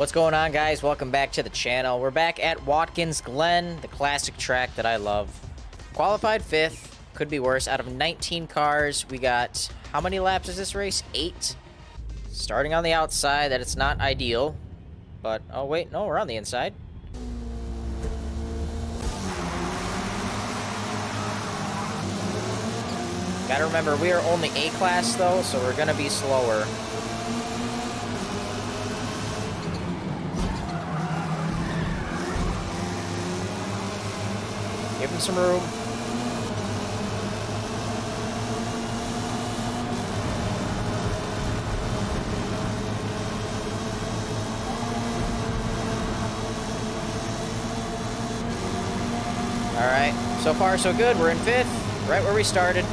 What's going on, guys? Welcome back to the channel. We're back at Watkins Glen, the classic track that I love. Qualified 5th, could be worse. Out of 19 cars, we got, how many laps is this race? 8. Starting on the outside, that it's not ideal. But, oh wait, no, we're on the inside. Gotta remember, we are only A-class though, so we're gonna be slower. Give him some room. Alright, so far so good. We're in 5th, right where we started.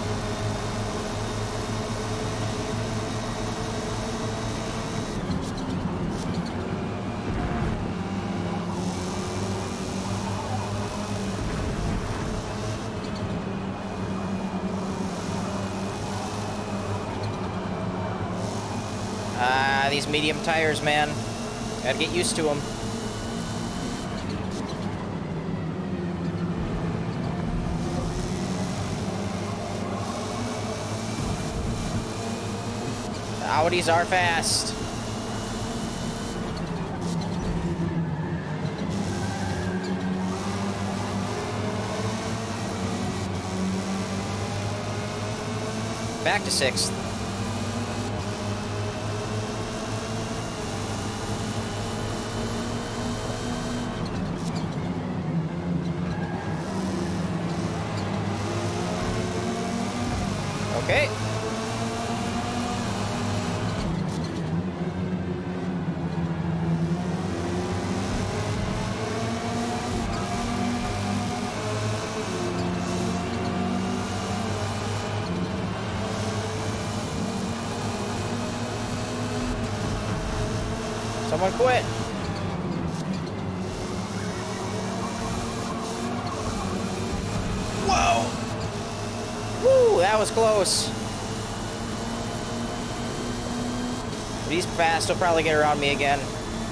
These medium tires, man. Gotta get used to them. The Audis are fast. Back to 6th. Okay. Someone quit. Whoa! Woo, that was close. But he's fast, he'll probably get around me again.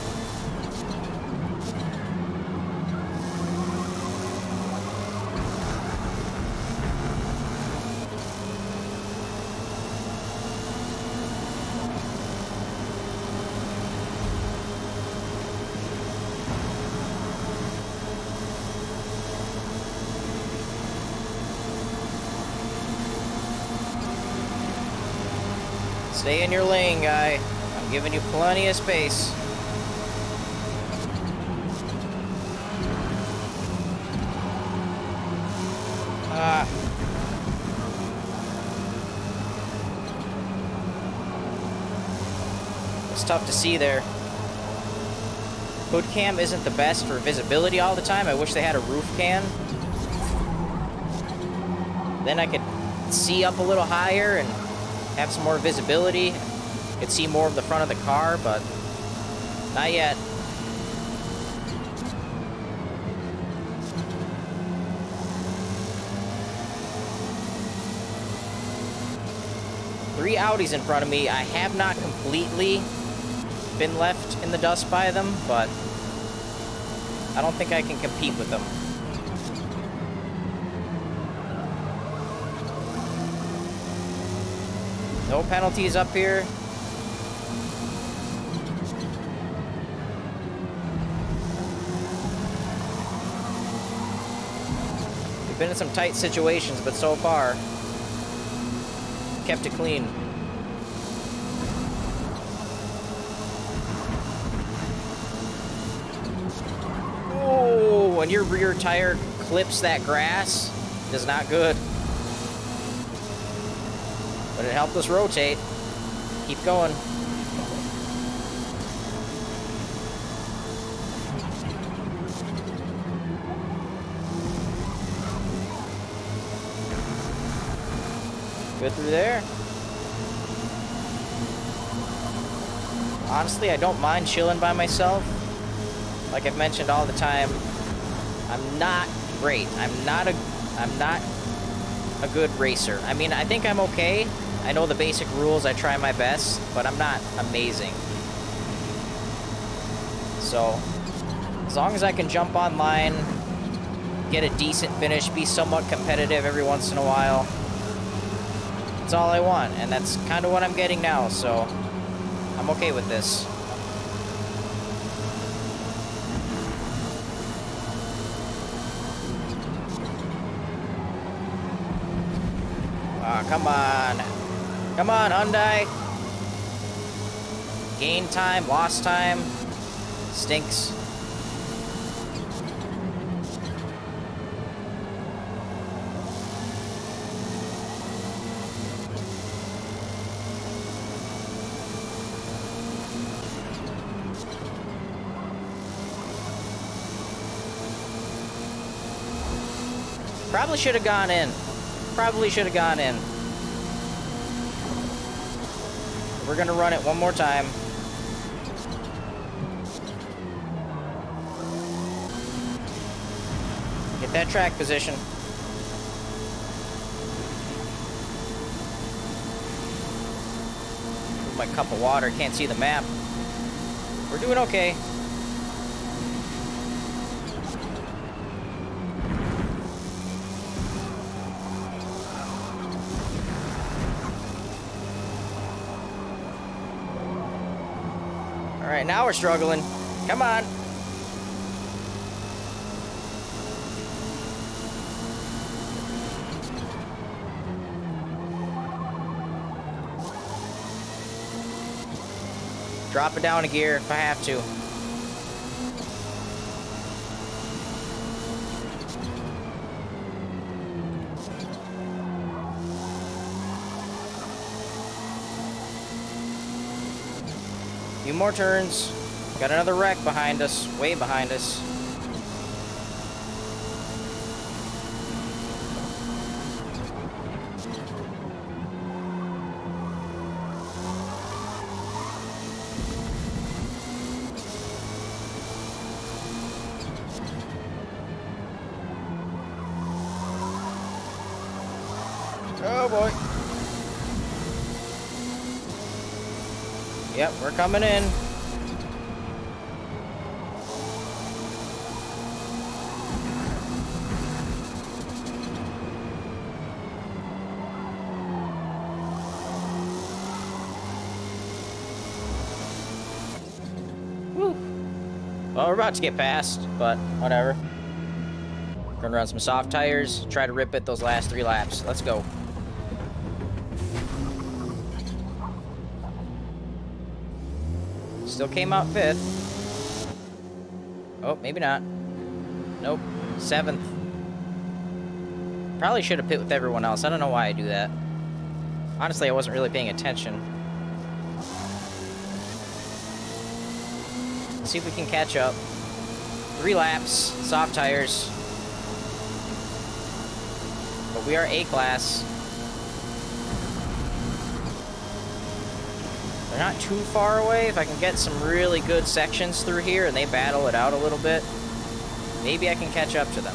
Stay in your lane, guy. I'm giving you plenty of space. It's tough to see there. Hood cam isn't the best for visibility all the time. I wish they had a roof cam. Then I could see up a little higher and have some more visibility. Could see more of the front of the car, but not yet. Three Audis in front of me. I have not completely been left in the dust by them, but I don't think I can compete with them. No penalties up here. We've been in some tight situations, but so far, kept it clean. Oh, when your rear tire clips that grass, it is not good. But it helped us rotate. Keep going. Good through there. Honestly, I don't mind chilling by myself. Like I've mentioned all the time, I'm not great. I'm not a good racer. I mean, I think I'm okay. I know the basic rules, I try my best, but I'm not amazing. So as long as I can jump online, get a decent finish, be somewhat competitive every once in a while, that's all I want. And that's kind of what I'm getting now, so I'm okay with this. Come on. Come on, Hyundai. Gain time, lost time. Stinks. Probably should have gone in. Probably should have gone in. We're gonna run it one more time. Get that track position. My cup of water, can't see the map. We're doing okay. All right, now we're struggling. Come on. Drop it down a gear if I have to. Few more turns. Got another wreck behind us, way behind us. Oh boy. Yep, we're coming in. Woo. Well, we're about to get past, but whatever. Gonna run some soft tires, try to rip it those last 3 laps. Let's go. Still came out 5th. Oh, maybe not. Nope. 7th. Probably should have pit with everyone else. I don't know why I do that. Honestly, I wasn't really paying attention. Let's see if we can catch up. 3 laps, soft tires. But we are A-class. They're not too far away. If I can get some really good sections through here and they battle it out a little bit, maybe I can catch up to them.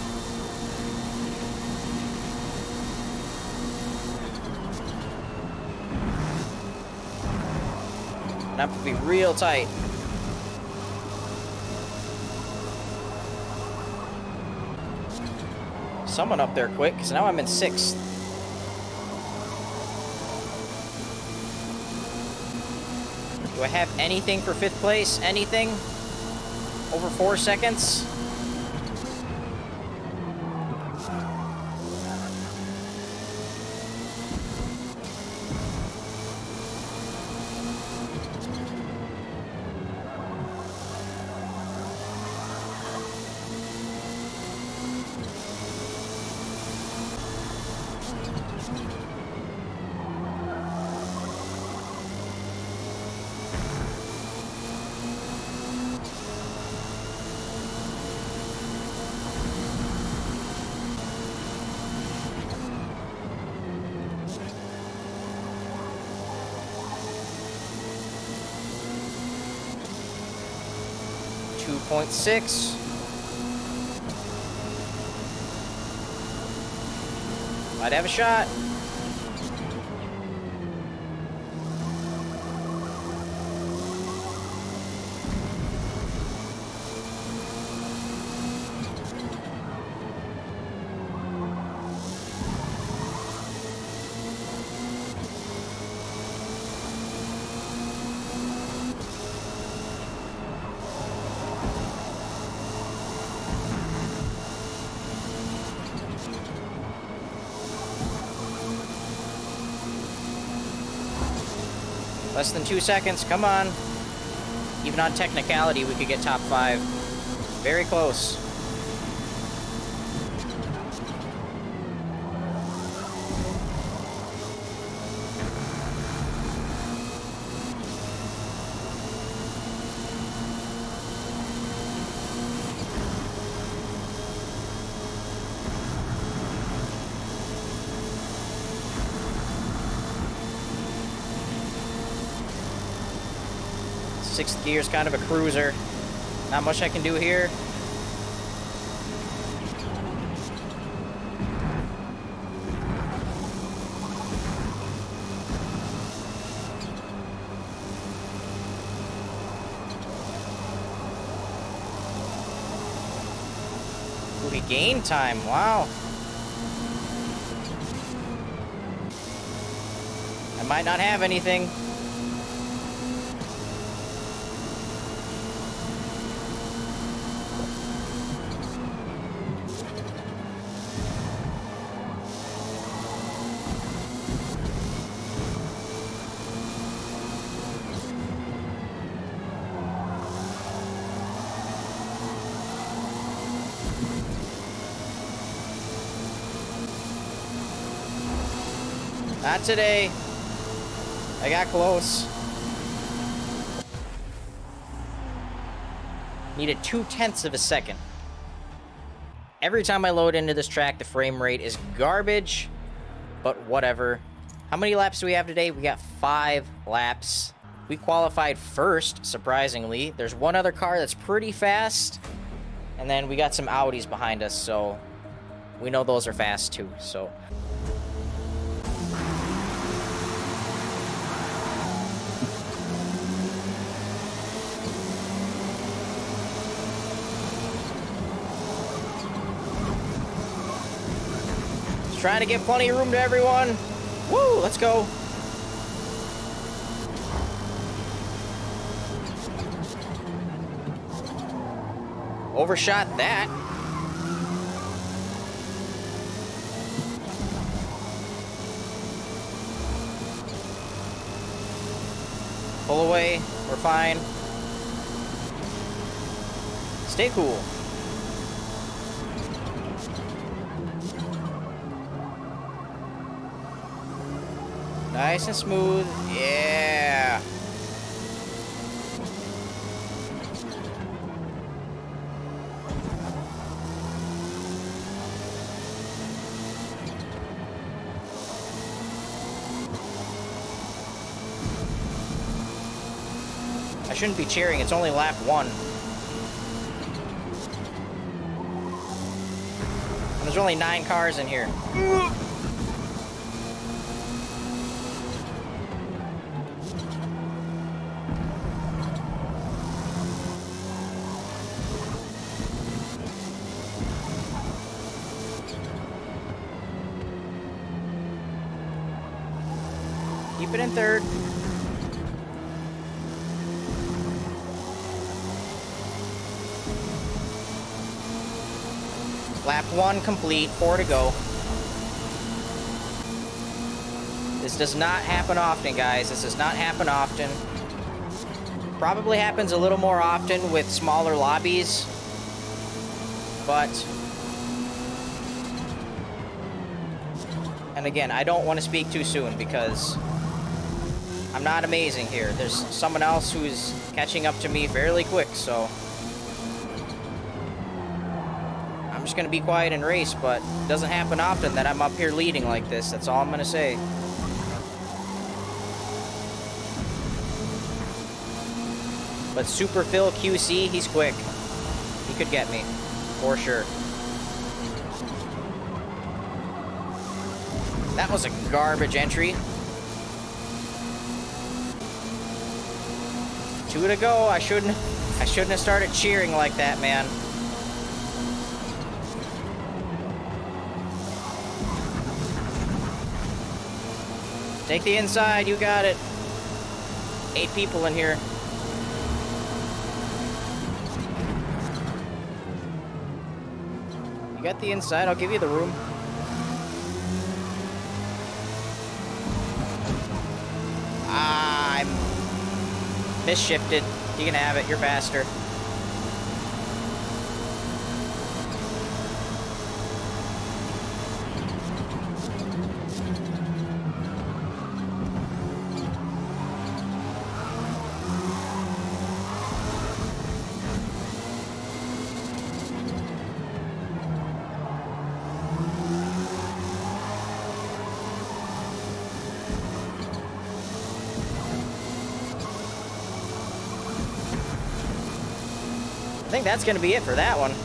And I have to be real tight. Someone up there quick, because now I'm in 6th. Do I have anything for 5th place? Anything? Over 4 seconds? .6. Might have a shot. Less than 2 seconds. Come on. Even on technicality, we could get top 5. Very close. Sixth gear is kind of a cruiser. Not much I can do here. Ooh, he gained time. Wow. I might not have anything. Not today. I got close. Needed 0.2 of a second. Every time I load into this track, the frame rate is garbage, but whatever. How many laps do we have today? We got 5 laps. We qualified first, surprisingly. There's one other car that's pretty fast, and then we got some Audis behind us, so we know those are fast too, so. Trying to give plenty of room to everyone. Woo, let's go. Overshot that. Pull away, we're fine. Stay cool. Nice and smooth. Yeah. I shouldn't be cheering. It's only lap 1. And there's only 9 cars in here. Keep it in 3rd. Lap 1 complete, 4 to go. This does not happen often, guys. This does not happen often. Probably happens a little more often with smaller lobbies. But... and again, I don't want to speak too soon because I'm not amazing here. There's someone else who's catching up to me fairly quick, so I'm just going to be quiet and race, but it doesn't happen often that I'm up here leading like this. That's all I'm going to say. But Super Phil QC, he's quick. He could get me, for sure. That was a garbage entry. 2 to go. I shouldn't have started cheering like that, man. Take the inside, you got it. 8 people in here. You got the inside, I'll give you the room. I'm Misshifted. You can have it. You're faster. I think that's going to be it for that one.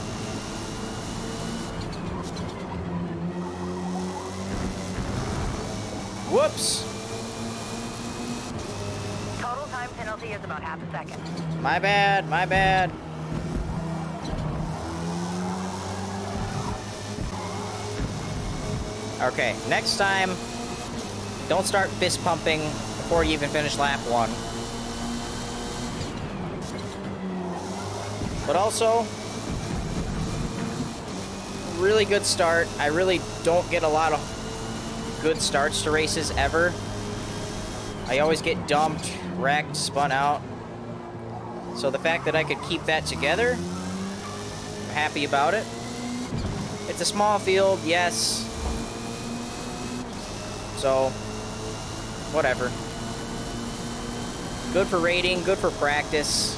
Whoops. Total time penalty is about half a second. My bad, my bad. Okay, next time, don't start fist pumping before you even finish lap 1. But also, really good start. I really don't get a lot of good starts to races ever. I always get dumped, wrecked, spun out. So the fact that I could keep that together, I'm happy about it. It's a small field, yes. So, whatever. Good for rating, good for practice.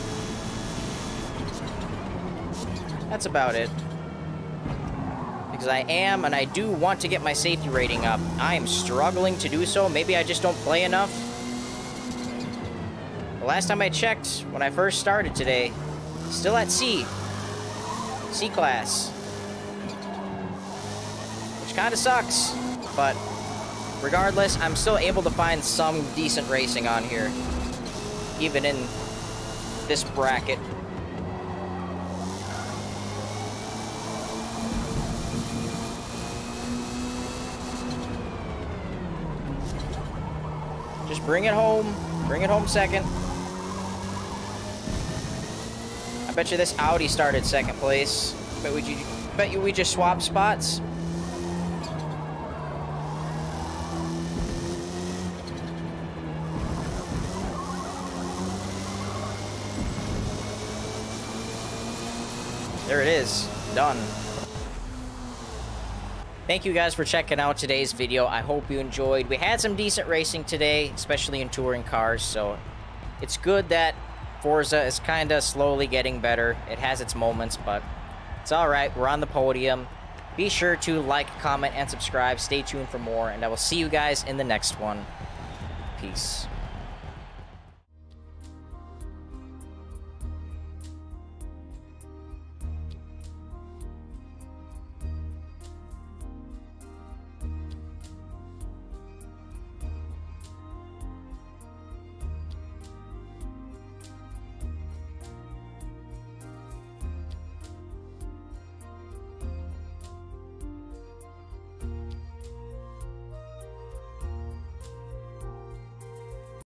That's about it. Because I am, and I do want to get my safety rating up. I am struggling to do so. Maybe I just don't play enough. The last time I checked, when I first started today, still at C. C class. Which kind of sucks. But regardless, I'm still able to find some decent racing on here. Even in this bracket. Just bring it home. Bring it home second. I bet you this Audi started second place. Bet you we just swapped spots. There it is. Done. Thank you guys for checking out today's video. I hope you enjoyed. We had some decent racing today, especially in touring cars, so it's good that Forza is kind of slowly getting better. It has its moments, but it's alright. We're on the podium. Be sure to like, comment, and subscribe. Stay tuned for more, and I will see you guys in the next one. Peace.